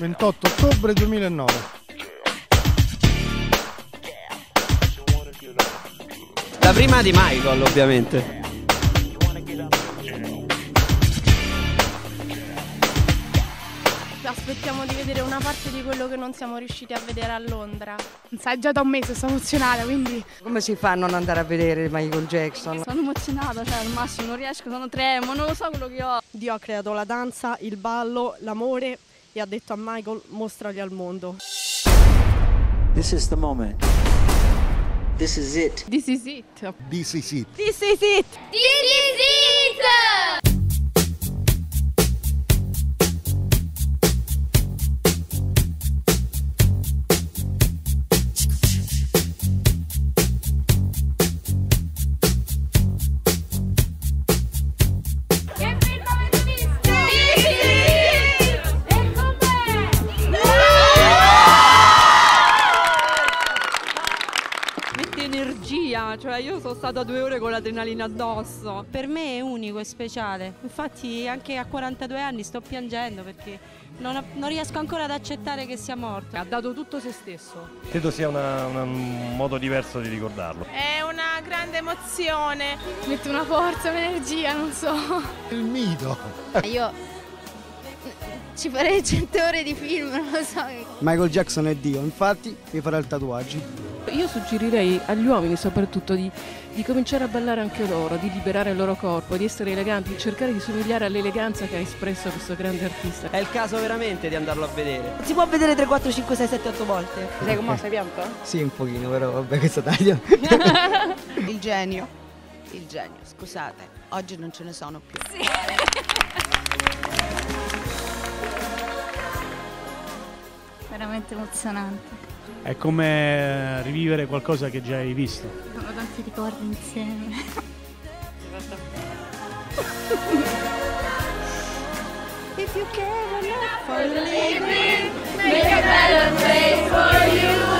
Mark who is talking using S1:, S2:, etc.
S1: 28 ottobre 2009.
S2: La prima di Michael, ovviamente.
S3: Aspettiamo di vedere una parte di quello che non siamo riusciti a vedere a Londra.
S4: Sai, già da un mese sto emozionata, quindi...
S5: Come si fa a non andare a vedere Michael Jackson?
S6: Sono emozionata, cioè al massimo non riesco, sono tremo, non lo so quello che ho.
S7: Dio ha creato la danza, il ballo, l'amore e ha detto a Michael: mostrali al mondo.
S8: This is the moment. This is it.
S4: This is it.
S1: This is it.
S7: This is it!
S9: This is it!
S6: Energia, cioè io sono stata 2 ore con l'adrenalina addosso.
S10: Per me è unico e speciale, infatti anche a 42 anni sto piangendo perché non riesco ancora ad accettare che sia morto.
S6: Ha dato tutto se stesso.
S11: Credo sia un modo diverso di ricordarlo.
S3: È una grande emozione.
S4: Mette una forza, un'energia, non so.
S1: Il mito.
S9: Io ci farei 100 ore di film, non lo so.
S12: Michael Jackson è Dio, infatti mi farà il tatuaggio.
S13: Io suggerirei agli uomini soprattutto di cominciare a ballare anche loro, di liberare il loro corpo, di essere eleganti, di cercare di somigliare all'eleganza che ha espresso questo grande artista.
S2: È il caso veramente di andarlo a vedere.
S5: Si può vedere 3, 4, 5, 6, 7, 8 volte?
S6: Sei commossa, hai pianto?
S12: Sì, un pochino, però vabbè, questo taglio.
S5: Il genio, scusate, oggi non ce ne sono più.
S9: Sì.
S6: Veramente emozionante.
S14: È come rivivere qualcosa che già hai visto.
S6: Sono tanti ricordi insieme.
S9: If you care enough for living, make a better place for you.